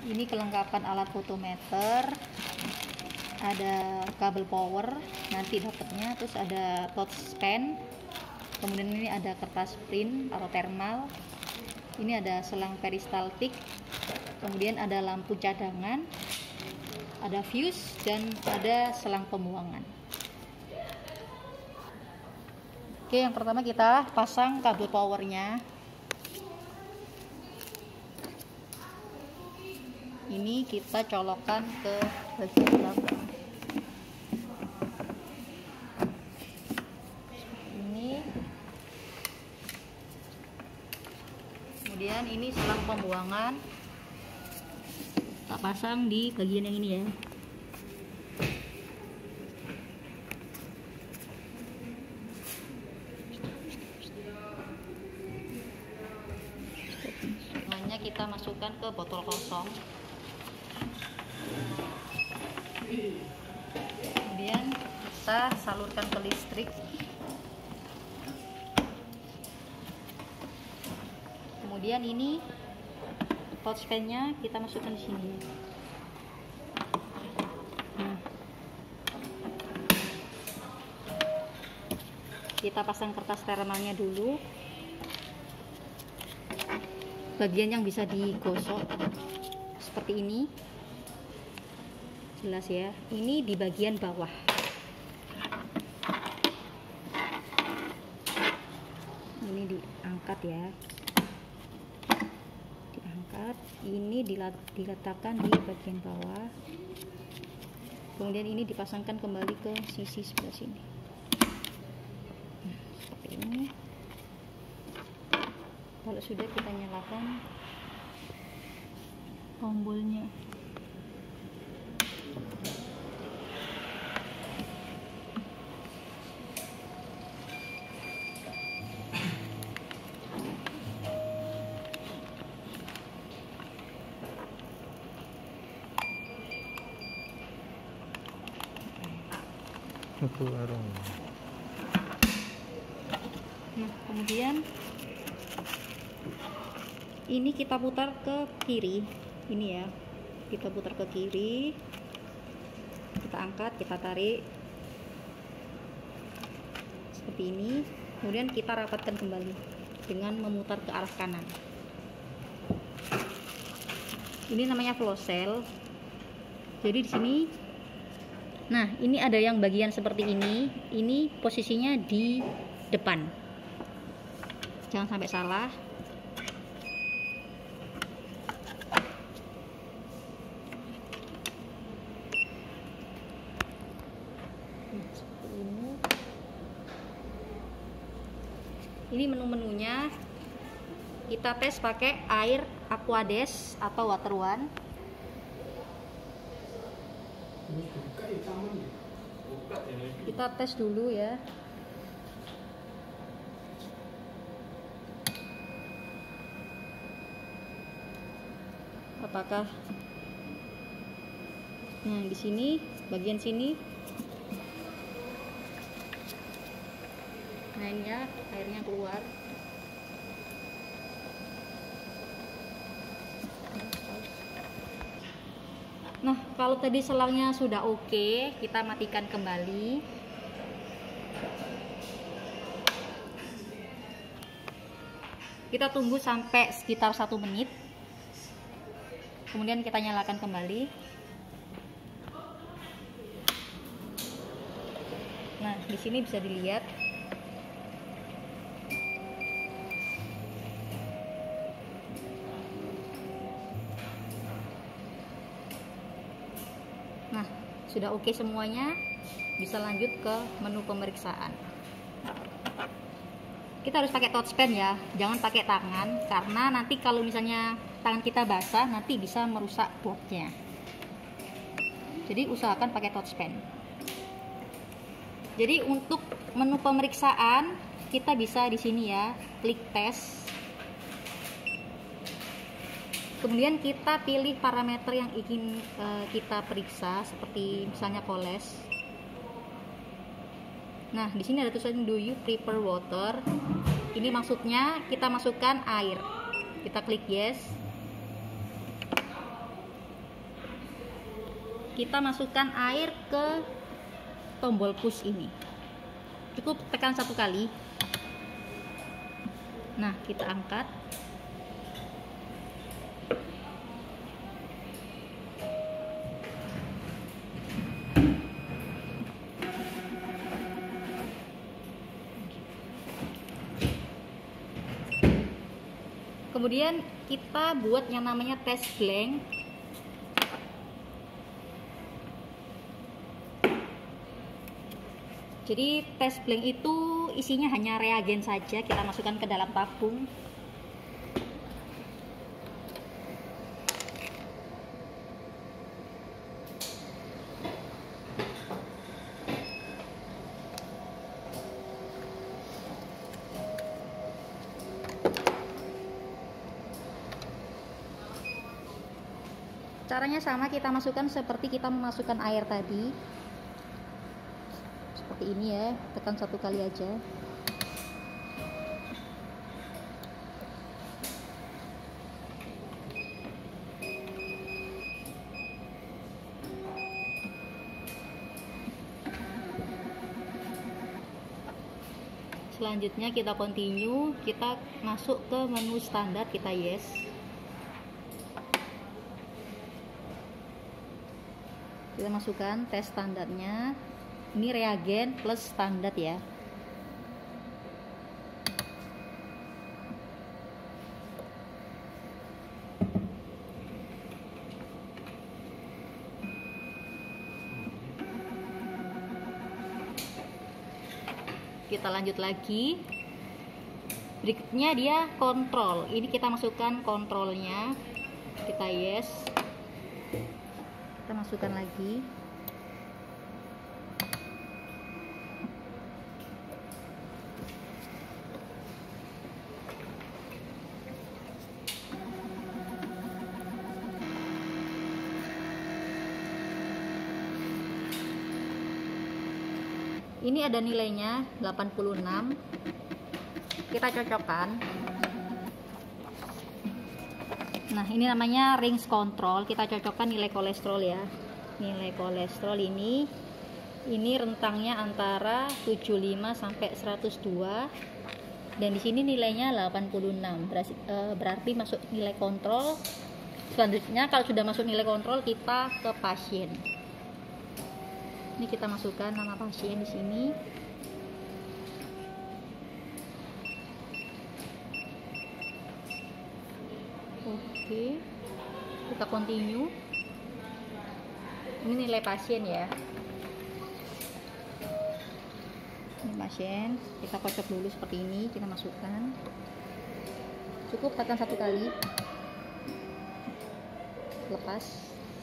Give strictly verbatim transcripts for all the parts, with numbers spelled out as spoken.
Ini kelengkapan alat fotometer, ada kabel power nanti dapatnya, terus ada touchpen, kemudian ini ada kertas print atau thermal, ini ada selang peristaltik, kemudian ada lampu cadangan, ada fuse, dan ada selang pembuangan. Oke, yang pertama kita pasang kabel powernya. Ini kita colokkan ke bagian belakang. Ini. Kemudian ini selang pembuangan. Kita pasang di bagian yang ini ya. Selanjutnya kita masukkan ke botol kosong. Kemudian kita salurkan ke listrik. Kemudian ini touchpennya kita masukkan di sini. Nah, kita pasang kertas thermalnya dulu. Bagian yang bisa digosok seperti ini. Jelas ya, ini di bagian bawah. Ini diangkat ya, diangkat. Ini diletakkan di bagian bawah. Kemudian ini dipasangkan kembali ke sisi sebelah sini. Nah, seperti ini. Kalau sudah, kita nyalakan tombolnya. Nah, kemudian ini kita putar ke kiri. Ini ya, kita putar ke kiri, kita angkat, kita tarik seperti ini. Kemudian kita rapatkan kembali dengan memutar ke arah kanan. Ini namanya flow cell. Jadi di sini, nah, ini ada yang bagian seperti ini. Ini posisinya di depan. Jangan sampai salah. Nah, seperti ini. Ini menu-menunya. Kita tes pakai air Aquades atau Water One. Kita tes dulu ya. Apakah, nah, di sini, bagian sini, nah ini ya, airnya keluar. Nah, kalau tadi selangnya sudah oke, kita matikan kembali. Kita tunggu sampai sekitar satu menit. Kemudian kita nyalakan kembali. Nah, di sini bisa dilihat. Nah, sudah oke semuanya. Bisa lanjut ke menu pemeriksaan. Kita harus pakai touchpen ya, jangan pakai tangan, karena nanti kalau misalnya tangan kita basah, nanti bisa merusak boardnya. Jadi usahakan pakai touchpen. Jadi untuk menu pemeriksaan, kita bisa di sini ya, klik tes. Kemudian kita pilih parameter yang ingin uh, kita periksa, seperti misalnya poles. Nah, di sini ada tulisan do you prefer water. Ini maksudnya kita masukkan air. Kita klik yes. kita masukkan air ke tombol push ini. Cukup tekan satu kali. Nah, kita angkat. Kemudian kita buat yang namanya test blank. Jadi test blank itu isinya hanya reagen saja, kita masukkan ke dalam tabung. Caranya sama, kita masukkan seperti kita memasukkan air tadi. Seperti ini ya, tekan satu kali aja. Selanjutnya kita continue, kita masuk ke menu standar, kita yes. Kita masukkan tes standarnya. Ini reagen plus standar ya. Kita lanjut lagi. Berikutnya dia kontrol. Ini kita masukkan kontrolnya. Kita yes. Kita masukkan lagi. Ini ada nilainya delapan puluh enam. Kita cocokkan. Nah, ini namanya rings control. Kita cocokkan nilai kolesterol ya. Nilai kolesterol ini ini rentangnya antara tujuh puluh lima sampai seratus dua. Dan di sini nilainya delapan puluh enam. Berarti, eh, berarti masuk nilai kontrol. Selanjutnya kalau sudah masuk nilai kontrol, kita ke pasien. Ini kita masukkan nama pasien di sini. Oke, kita continue. Ini nilai pasien ya. Ini pasien, kita kocok dulu seperti ini. Kita masukkan. Cukup tekan satu kali. Lepas.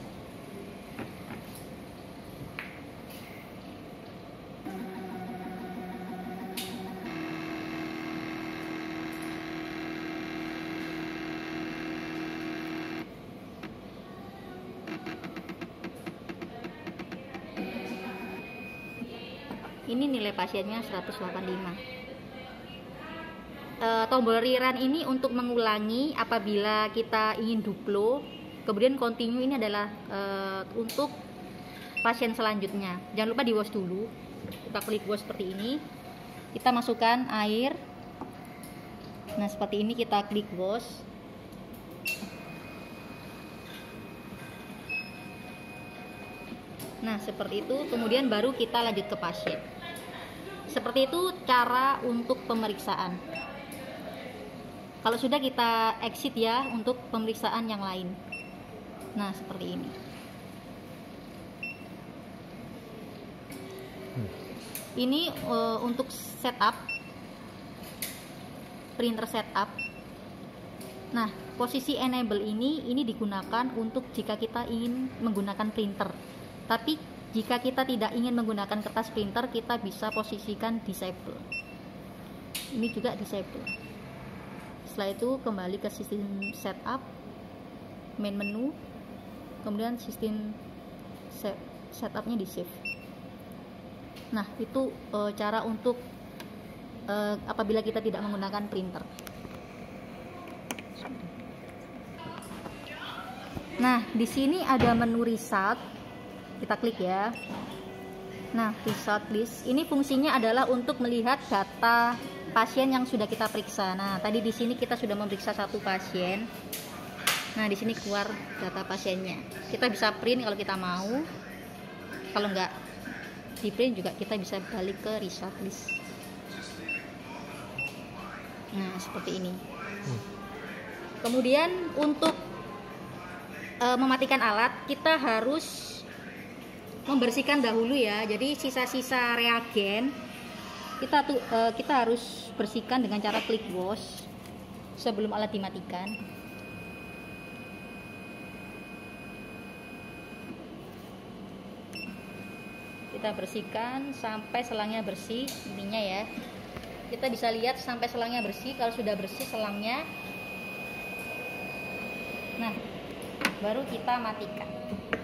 Ini nilai pasiennya seratus delapan puluh lima. E, tombol rerun ini untuk mengulangi apabila kita ingin duplo. Kemudian continue ini adalah e, untuk pasien selanjutnya. Jangan lupa di wash dulu. Kita klik wash seperti ini. Kita masukkan air. Nah, seperti ini kita klik wash. Nah, seperti itu. Kemudian baru kita lanjut ke pasien. Seperti itu cara untuk pemeriksaan. Kalau sudah, kita exit ya untuk pemeriksaan yang lain. Nah, seperti ini. Ini uh, untuk setup printer setup. Nah, posisi enable ini ini digunakan untuk jika kita ingin menggunakan printer. Tapi jika kita tidak ingin menggunakan kertas printer, kita bisa posisikan disable. Ini juga disable. Setelah itu kembali ke sistem setup, main menu, kemudian sistem set, setupnya di save. Nah, itu e, cara untuk e, apabila kita tidak menggunakan printer. Nah, di sini ada menu result. Kita klik ya. Nah, result list ini fungsinya adalah untuk melihat data pasien yang sudah kita periksa. Nah, tadi di sini kita sudah memeriksa satu pasien. Nah, di sini keluar data pasiennya. Kita bisa print kalau kita mau. Kalau nggak di print juga kita bisa balik ke result list. Nah, seperti ini. Kemudian untuk e, mematikan alat, kita harus membersihkan dahulu ya. Jadi sisa-sisa reagen kita tuh e, kita harus bersihkan dengan cara klik wash sebelum alat dimatikan. Kita bersihkan sampai selangnya bersih, intinya ya. Kita bisa lihat sampai selangnya bersih. Kalau sudah bersih selangnya, nah baru kita matikan.